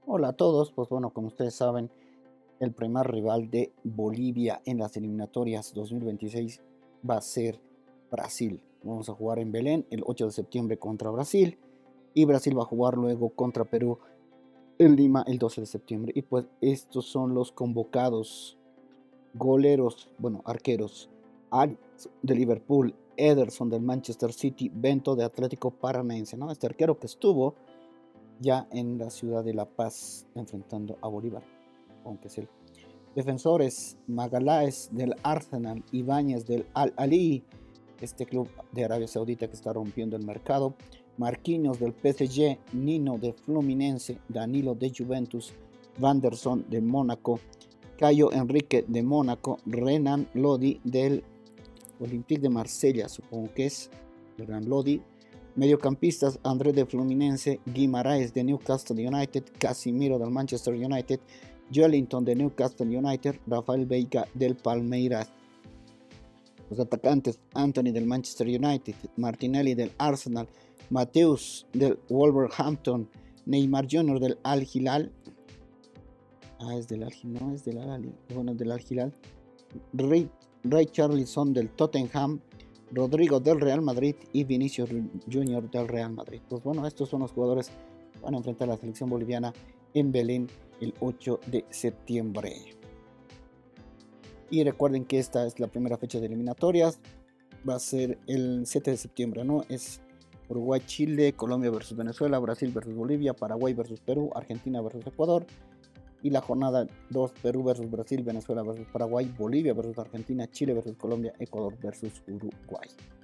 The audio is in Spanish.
Hola a todos, pues bueno, como ustedes saben, el primer rival de Bolivia en las eliminatorias 2026 va a ser Brasil. Vamos a jugar en Belén el 8 de septiembre contra Brasil y Brasil va a jugar luego contra Perú en Lima el 12 de septiembre. Y pues estos son los convocados: goleros, bueno, arqueros: Alex de Liverpool, Ederson del Manchester City, Bento de Atlético Paranaense, ¿no? Este arquero que estuvo ya en la ciudad de La Paz enfrentando a Bolívar, aunque es él. Defensores: Magaláes del Arsenal, Ibáñez del Al-Ahly, este club de Arabia Saudita que está rompiendo el mercado, Marquinhos del PSG, Nino de Fluminense, Danilo de Juventus, Vanderson de Mónaco, Cayo Enrique de Mónaco, Renan Lodi del Olympique de Marsella, supongo que es Renan Lodi. Mediocampistas: André de Fluminense, Guimaraes de Newcastle United, Casimiro del Manchester United, Joelinton de Newcastle United, Rafael Veiga del Palmeiras. Los atacantes: Anthony del Manchester United, Martinelli del Arsenal, Mateus del Wolverhampton, Neymar Jr. del Al Hilal. Es del Al Hilal, no es del Al Ahly, bueno, del Al Hilal. Ray Charlison del Tottenham, Rodrigo del Real Madrid y Vinicius Jr. del Real Madrid. Pues bueno, estos son los jugadores que van a enfrentar a la selección boliviana en Belén el 8 de septiembre. Y recuerden que esta es la primera fecha de eliminatorias. Va a ser el 7 de septiembre, ¿no? Es Uruguay, Chile, Colombia versus Venezuela, Brasil versus Bolivia, Paraguay versus Perú, Argentina versus Ecuador. Y la jornada 2, Perú versus Brasil, Venezuela versus Paraguay, Bolivia versus Argentina, Chile versus Colombia, Ecuador versus Uruguay.